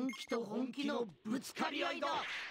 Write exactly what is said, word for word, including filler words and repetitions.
気と本気のぶつかり合いだ。